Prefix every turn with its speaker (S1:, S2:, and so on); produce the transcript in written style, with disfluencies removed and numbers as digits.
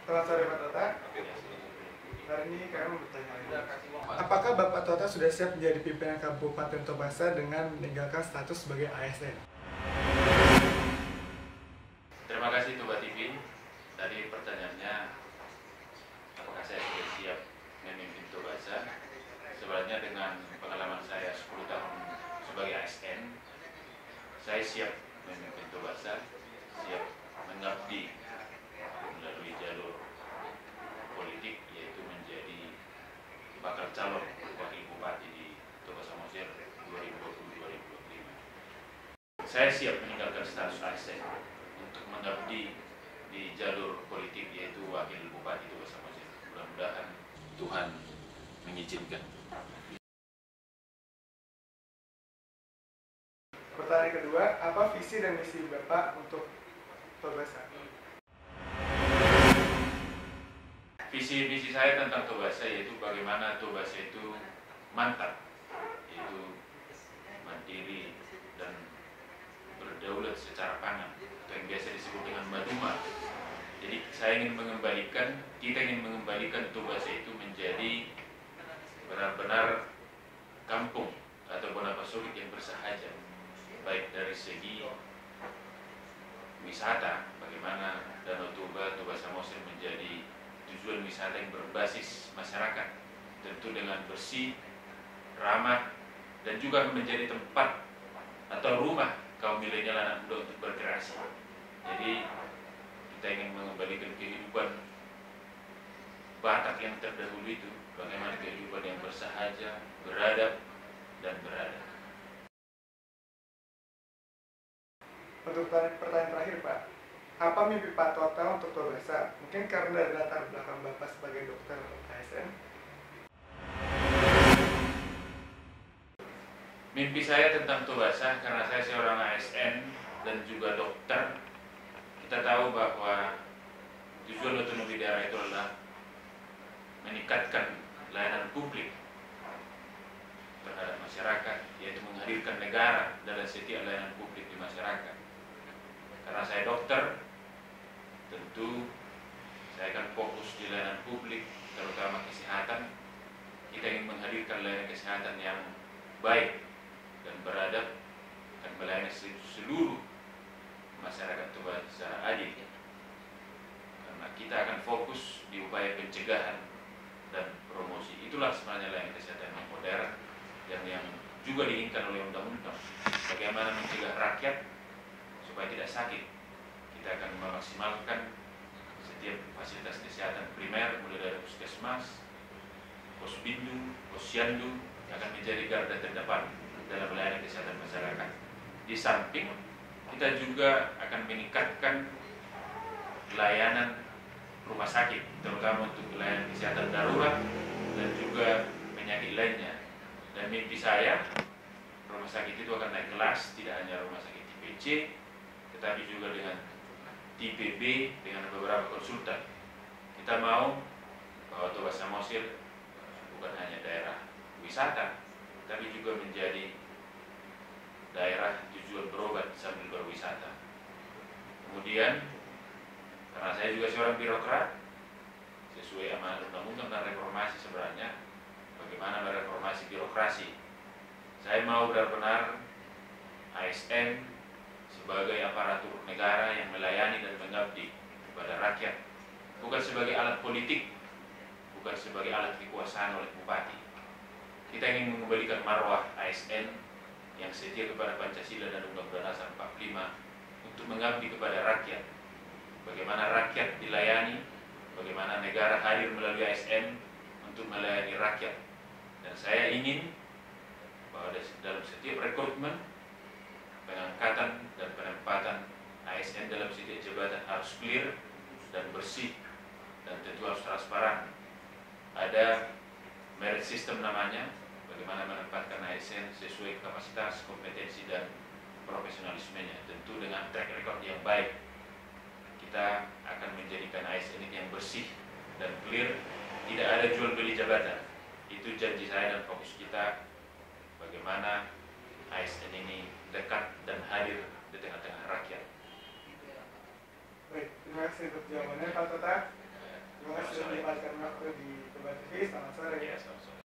S1: Selamat sore Pak Tota. Hari ini kami mau bertanya lagi. Apakah Bapak Tota sudah siap menjadi pimpinan Kabupaten Tobasa dengan meninggalkan status sebagai ASN?
S2: Terima kasih Toba TV. Tadi pertanyaannya, apakah saya sudah siap memimpin Tobasa? Sebenarnya dengan pengalaman saya 10 tahun sebagai ASN, saya siap memimpin Tobasa, siap mengabdi melalui jalur politik, yaitu menjadi bakal calon wakil bupati di Tobasa Mosir 2020-2025. Saya siap meninggalkan status ASN untuk mengabdi di jalur politik, yaitu wakil bupati Tobasa Mosir. Mudah-mudahan Tuhan mengizinkan.
S1: Pertanyaan kedua, apa visi dan misi Bapak untuk Tobasa?
S2: Visi saya tentang Tobasa yaitu bagaimana Tobasa itu mantap, yaitu mandiri dan berdaulat secara pangan, atau yang biasa disebut dengan maduma. Jadi kita ingin mengembalikan Tobasa itu menjadi benar-benar kampung atau Bonapasogit yang bersahaja, baik dari segi wisata, bagaimana Danau Toba, Toba Samosir menjadi tujuan wisata yang berbasis masyarakat, tentu dengan bersih, ramah, dan juga menjadi tempat atau rumah kaum milenial anak muda untuk berkreasi. Jadi kita ingin mengembalikan kehidupan Batak yang terdahulu itu, bagaimana kehidupan yang bersahaja, beradab, dan beradab.
S1: Untuk pertanyaan terakhir Pak, apa mimpi Pak Tota untuk Tobasa? Mungkin karena dari latar belakang Bapak sebagai dokter ASN.
S2: Mimpi saya tentang Tobasa, karena saya seorang ASN dan juga dokter, kita tahu bahwa tujuan otonomi daerah itu adalah meningkatkan layanan publik terhadap masyarakat, yaitu menghadirkan negara dalam setiap layanan publik di masyarakat. Karena saya dokter, tentu saya akan fokus di layanan publik, terutama kesehatan. Kita ingin menghadirkan layanan kesehatan yang baik dan beradab, dan melayani seluruh masyarakat Toba secara adil. Karena kita akan fokus di upaya pencegahan dan promosi. Itulah sebenarnya layanan kesehatan yang modern yang juga diinginkan oleh undang-undang. Bagaimana mencegah rakyat supaya tidak sakit. Kita akan memaksimalkan setiap fasilitas kesehatan primer, mulai dari puskesmas, posbindu, posyandu, akan menjadi garda terdepan dalam melayani kesehatan masyarakat. Di samping kita juga akan meningkatkan layanan rumah sakit, terutama untuk layanan kesehatan darurat dan juga penyakit lainnya. Dan mimpi saya, rumah sakit itu akan naik kelas, tidak hanya rumah sakit tipe C, tetapi juga dengan tipe B dengan beberapa konsultan. Kita mau bahwa Toba Samosir bukan hanya daerah wisata, tapi juga menjadi daerah tujuan berobat sambil berwisata. Kemudian, karena saya juga seorang birokrat, sesuai amanat undang-undang dan reformasi sebenarnya, bagaimana mereformasi birokrasi. Saya mau benar-benar ASN sebagai aparatur negara yang melayani dan mengabdi kepada rakyat, bukan sebagai alat politik, bukan sebagai alat kekuasaan oleh bupati. Kita ingin mengembalikan marwah ASN yang setia kepada Pancasila dan Undang-Undang Dasar 45 untuk mengabdi kepada rakyat. Bagaimana rakyat dilayani, bagaimana negara hadir melalui ASN untuk melayani rakyat. Dan saya ingin bahwa dalam setiap rekrutmen, pengangkatan dan penempatan ASN dalam setiap jabatan harus clear dan bersih, dan tentu harus transparan. Ada merit system namanya, bagaimana menempatkan ASN sesuai kapasitas, kompetensi, dan profesionalismenya, tentu dengan track record yang baik. Kita akan menjadikan ASN ini yang bersih dan clear, tidak ada jual beli jabatan. Itu janji saya dan fokus kita, bagaimana ASN ini dekat dan hadir di tengah-tengah rakyat.
S1: Baik, terima kasih untuk jawabannya Pak Tota. Terima kasih sudah menyempatkan waktu di Toba TV. Selamat sore.
S2: Ya, sama-sama.